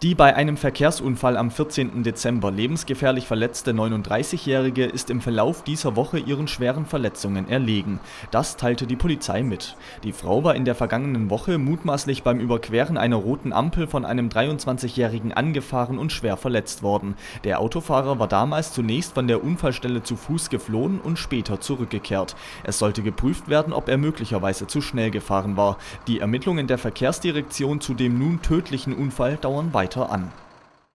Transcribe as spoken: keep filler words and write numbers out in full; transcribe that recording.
Die bei einem Verkehrsunfall am vierzehnten Dezember lebensgefährlich verletzte neununddreißigjährige ist im Verlauf dieser Woche ihren schweren Verletzungen erlegen. Das teilte die Polizei mit. Die Frau war in der vergangenen Woche mutmaßlich beim Überqueren einer roten Ampel von einem dreiundzwanzigjährigen angefahren und schwer verletzt worden. Der Autofahrer war damals zunächst von der Unfallstelle zu Fuß geflohen und später zurückgekehrt. Es sollte geprüft werden, ob er möglicherweise zu schnell gefahren war. Die Ermittlungen der Verkehrsdirektion zu dem nun tödlichen Unfall dauern weiter an.